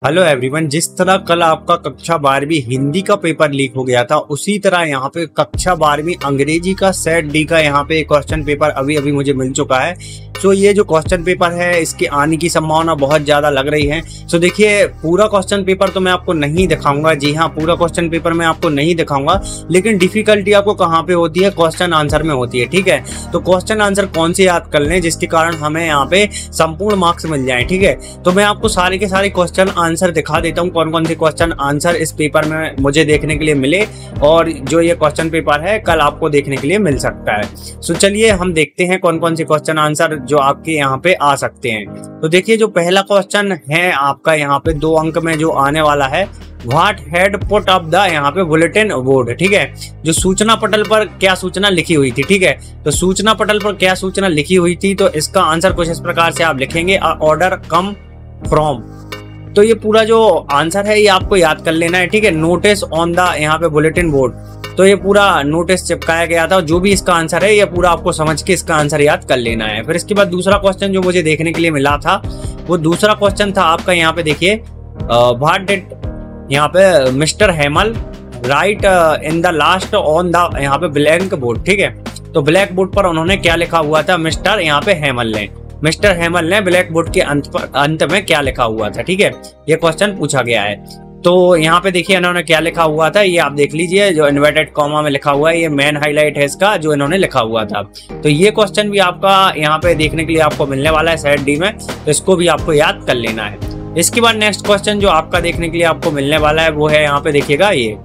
Hello everyone. जिस तरह कल आपका कक्षा 12वीं हिंदी का पेपर लीक हो गया था, उसी तरह यहाँ पे कक्षा 12वीं अंग्रेजी का सेट डी का यहाँ पे क्वेश्चन पेपर अभी अभी मुझे मिल चुका है। तो ये जो क्वेश्चन पेपर है इसके आने की संभावना बहुत ज्यादा लग रही है। तो देखिए, पूरा क्वेश्चन पेपर तो मैं आपको नहीं दिखाऊंगा। जी हाँ, पूरा क्वेश्चन पेपर मैं आपको नहीं दिखाऊंगा, लेकिन डिफिकल्टी आपको कहाँ पे होती है? क्वेश्चन आंसर में होती है। ठीक है, तो क्वेश्चन आंसर कौन से याद कर लें जिसके कारण हमें यहाँ पे संपूर्ण मार्क्स मिल जाए। ठीक है, तो मैं आपको सारे के सारे क्वेश्चन आंसर दिखा देता हूँ, कौन कौन से क्वेश्चन आंसर इस पेपर में मुझे देखने के लिए मिले और जो ये क्वेश्चन पेपर है कल आपको देखने के लिए मिल सकता है। तो चलिए हम देखते हैं कौन कौन से क्वेश्चन आंसर जो आपके यहाँ पे आ सकते हैं। तो देखिए, जो पहला क्वेश्चन है आपका यहाँ पे 2 अंक में जो आने वाला है, what had put up the यहाँ पे बुलेटिन बोर्ड। ठीक है, जो सूचना पटल पर क्या सूचना लिखी हुई थी। ठीक है, तो सूचना पटल पर क्या सूचना लिखी हुई थी, तो इसका आंसर कुछ इस प्रकार से आप लिखेंगे, अ ऑर्डर कम फ्रॉम। तो ये पूरा जो आंसर है ये आपको याद कर लेना है। ठीक है, नोटिस ऑन द यहाँ पे बुलेटिन बोर्ड, तो ये पूरा नोटिस चिपकाया गया था। जो भी इसका आंसर है ये पूरा आपको समझ के इसका आंसर याद कर लेना है। फिर इसके बाद दूसरा क्वेश्चन जो मुझे देखने के लिए मिला था, वो दूसरा क्वेश्चन था आपका यहाँ पे देखिए, व्हाट डिड यहाँ पे mister Hamel write in the last on the यहाँ पे ब्लैंक बोर्ड। ठीक है, तो ब्लैक बोर्ड पर उन्होंने क्या लिखा हुआ था? मिस्टर यहाँ पे मिस्टर हेमल ने ब्लैक बोर्ड के अंत में क्या लिखा हुआ था? ठीक है, ये क्वेश्चन पूछा गया है। तो यहाँ पे देखिए इन्होंने क्या लिखा हुआ था, ये आप देख लीजिए, जो इन्वर्टेड कॉमा में लिखा हुआ है, ये मेन हाईलाइट है इसका, जो इन्होंने लिखा हुआ था। तो ये क्वेश्चन भी आपका यहाँ पे देखने के लिए आपको मिलने वाला है सेट डी में, तो इसको भी आपको याद कर लेना है। इसके बाद नेक्स्ट क्वेश्चन जो आपका देखने के लिए आपको मिलने वाला है वो है यहाँ पे देखिएगा, ये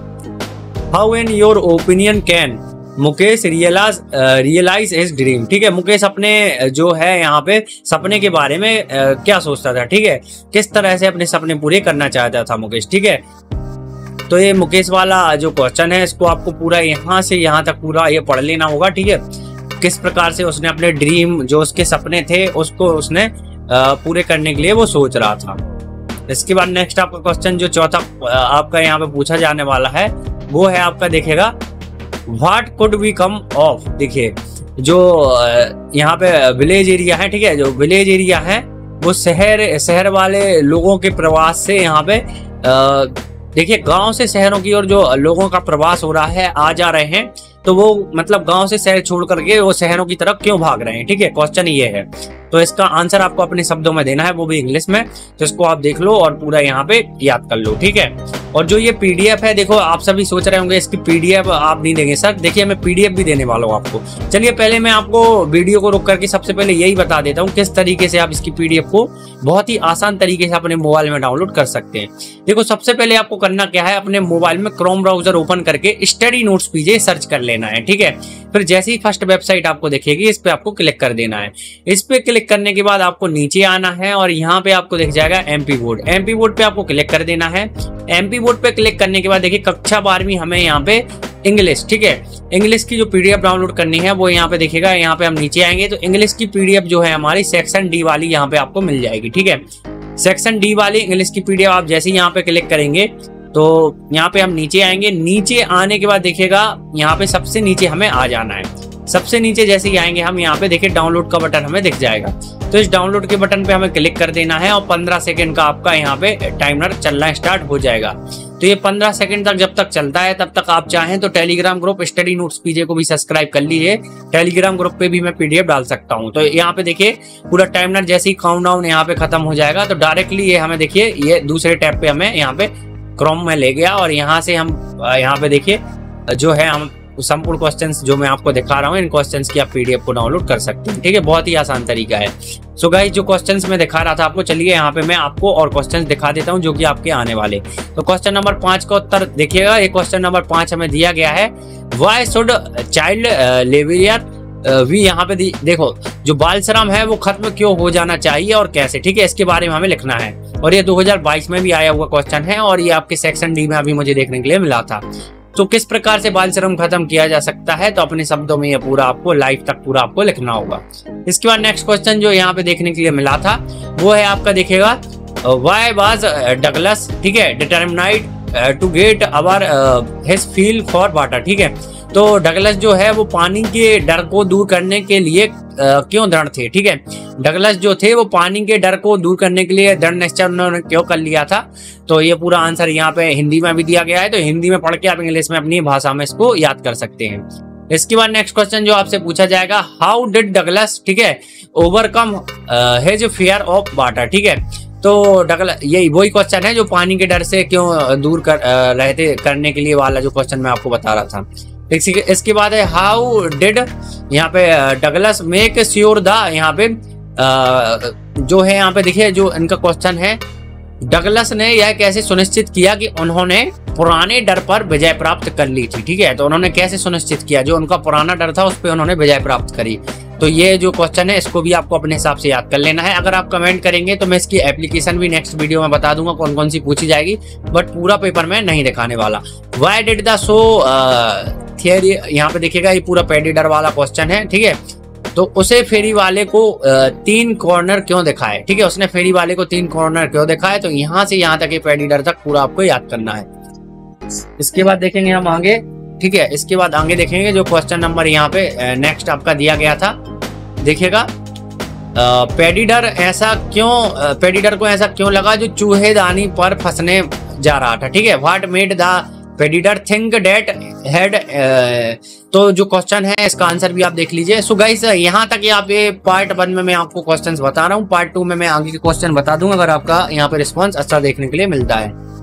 how in your opinion can Mukesh realise his dream. ठीक है, मुकेश अपने जो है यहाँ पे सपने के बारे में क्या सोचता था? ठीक है, किस तरह से अपने सपने पूरे करना चाहता था मुकेश। ठीक है, तो ये मुकेश वाला जो क्वेश्चन है इसको आपको पूरा यहाँ से यहाँ तक पूरा ये पढ़ लेना होगा। ठीक है, किस प्रकार से उसने अपने ड्रीम, जो उसके सपने थे, उसको उसने पूरे करने के लिए वो सोच रहा था। इसके बाद नेक्स्ट आपका क्वेश्चन जो चौथा आपका यहाँ पे पूछा जाने वाला है वो है आपका देखिएगा, what could we come of. देखिए, जो यहाँ पे विलेज एरिया है, ठीक है, जो विलेज एरिया है वो शहर वाले लोगों के प्रवास से यहाँ पे देखिए, गांव से शहरों की ओर जो लोगों का प्रवास हो रहा है, आ जा रहे हैं, तो वो मतलब गांव से शहर छोड़ करके वो शहरों की तरफ क्यों भाग रहे हैं? ठीक है, क्वेश्चन ये है। तो इसका आंसर आपको अपने शब्दों में देना है, वो भी इंग्लिश में। तो इसको आप देख लो और पूरा यहाँ पे याद कर लो। ठीक है, और जो ये पीडीएफ है, देखो आप सभी सोच रहे होंगे इसकी पीडीएफ आप नहीं देंगे सर। देखिए, मैं पीडीएफ भी देने वाला हूँ आपको। चलिए पहले मैं आपको वीडियो को रोक करके सबसे पहले यही बता देता हूँ किस तरीके से आप इसकी पीडीएफ को बहुत ही आसान तरीके से अपने मोबाइल में डाउनलोड कर सकते हैं। देखो, सबसे पहले आपको करना क्या है, अपने मोबाइल में क्रोम ब्राउजर ओपन करके स्टडी नोट्स पीजे सर्च कर लेना है। ठीक है, फिर जैसे ही फर्स्ट वेबसाइट आपको दिखेगी, इस पे आपको क्लिक कर देना है। इस पे क्लिक करने के बाद आपको नीचे आना है और यहाँ पे आपको दिख जाएगा एमपी बोर्ड। एमपी बोर्ड पे आपको क्लिक कर देना है। एमपी बोर्ड पे क्लिक करने के बाद देखिए, कक्षा 12वीं हमें यहाँ पे इंग्लिश, ठीक है, इंग्लिश की जो पीडीएफ डाउनलोड करनी है वो यहाँ पे देखिएगा। यहाँ पे हम नीचे आएंगे तो इंग्लिश की पीडीएफ जो है हमारी सेक्शन डी वाली यहाँ पे आपको मिल जाएगी। ठीक है, सेक्शन डी वाली इंग्लिश की पीडीएफ आप जैसे ही यहाँ पे क्लिक करेंगे तो यहाँ पे हम नीचे आएंगे। नीचे आने के बाद देखिएगा, यहाँ पे सबसे नीचे हमें आ जाना है। सबसे नीचे जैसे ही आएंगे हम, यहाँ पे देखिए डाउनलोड का बटन हमें दिख जाएगा। तो इस डाउनलोड के बटन पे हमें क्लिक कर देना है और 15 सेकंड का आपका यहाँ पे टाइमर चलना स्टार्ट हो जाएगा। तो ये 15 सेकंड तक जब तक चलता है, तब तक आप चाहें तो Telegram group study notes PJ को भी सब्सक्राइब कर लीजिए। टेलीग्राम ग्रुप पे भी मैं पीडीएफ डाल सकता हूँ। तो यहाँ पे देखिए पूरा टाइमर जैसे ही काउंटडाउन यहाँ पे खत्म हो जाएगा, तो डायरेक्टली ये हमें देखिए ये दूसरे टैब पे हमें यहाँ पे क्रोम में ले गया और यहाँ से हम यहाँ पे देखिए जो है हम संपूर्ण क्वेश्चंस जो मैं आपको दिखा रहा हूँ, इन क्वेश्चंस की आप पीडीएफ को डाउनलोड कर सकते हैं। ठीक है, बहुत ही आसान तरीका है। सो गाइस, जो क्वेश्चंस मैं दिखा रहा था आपको, चलिए यहाँ पे मैं आपको और क्वेश्चंस दिखा देता हूँ जो कि आपके आने वाले। तो क्वेश्चन नंबर 5 का उत्तर देखिएगा। ये क्वेश्चन नंबर 5 हमें दिया गया है, why should child labour we. यहाँ पे देखो, जो बाल श्रम है वो खत्म क्यों हो जाना चाहिए और कैसे। ठीक है, इसके बारे में हमें लिखना है और ये 2022 में भी आया हुआ क्वेश्चन है और ये आपके सेक्शन डी में अभी मुझे देखने के लिए मिला था। तो किस प्रकार से बाल श्रम खत्म किया जा सकता है, तो अपने शब्दों में ये पूरा आपको लाइफ तक पूरा आपको लिखना होगा। इसके बाद नेक्स्ट क्वेश्चन जो यहाँ पे देखने के लिए मिला था वो है आपका देखिएगा, व्हाई वाज डगलस, ठीक है, determined to get over his fear for water. ठीक है, तो डगलस जो है वो पानी के डर को दूर करने के लिए क्यों दृढ़ थे। ठीक है, डगलस जो थे वो पानी के डर को दूर करने के लिए दृढ़ निश्चय उन्होंने क्यों कर लिया था। तो ये पूरा आंसर यहाँ पे हिंदी में भी दिया गया है, तो हिंदी में पढ़ के आप इंग्लिश में अपनी भाषा में इसको याद कर सकते हैं। इसके बाद नेक्स्ट क्वेश्चन जो आपसे पूछा जाएगा, हाउ डिड डगलस, ठीक है, overcome his fear of water. ठीक है, तो डगलस, यही वही क्वेश्चन है जो पानी के डर से क्यों दूर रहते करने के लिए वाला जो क्वेश्चन मैं आपको बता रहा था। इसके बाद है, हाउ डिड, यहाँ पे डगलस मेक श्योर द, यहाँ पे जो है यहाँ पे देखिए जो इनका क्वेश्चन है, डगलस ने यह कैसे सुनिश्चित किया कि उन्होंने पुराने डर पर विजय प्राप्त कर ली थी। ठीक है, तो उन्होंने कैसे सुनिश्चित किया, जो उनका पुराना डर था उस पर उन्होंने विजय प्राप्त करी। तो ये जो क्वेश्चन है इसको भी आपको अपने हिसाब से याद कर लेना है। अगर आप कमेंट करेंगे तो मैं इसकी एप्लीकेशन भी नेक्स्ट वीडियो में बता दूंगा कौन कौन सी पूछी जाएगी, बट पूरा पेपर में नहीं दिखाने वाला। Why did the show theory, यहाँ पे देखिएगा ये पूरा पैडी डर वाला क्वेश्चन है। ठीक है, तो उसे फेरी वाले को 3 कॉर्नर क्यों दिखाए। ठीक है, उसने फेरी वाले को 3 कॉर्नर क्यों दिखाए। तो यहाँ से यहाँ तक ये पैडी डर तक पूरा आपको याद करना है। इसके बाद देखेंगे हम आगे। ठीक है, इसके बाद आगे देखेंगे जो क्वेश्चन नंबर यहाँ पे नेक्स्ट आपका दिया गया था, देखिएगा, पेडीडर को ऐसा क्यों लगा जो चूहेदानी पर फंसने जा रहा था। ठीक है, what made the peddler think that had, तो जो क्वेश्चन है इसका आंसर भी आप देख लीजिए। सो गाइस यहाँ तक आप ये पार्ट 1 में मैं आपको क्वेश्चंस बता रहा हूँ, पार्ट 2 में मैं आगे के क्वेश्चन बता दूंगा अगर आपका यहाँ पे रिस्पॉन्स अच्छा देखने के लिए मिलता है।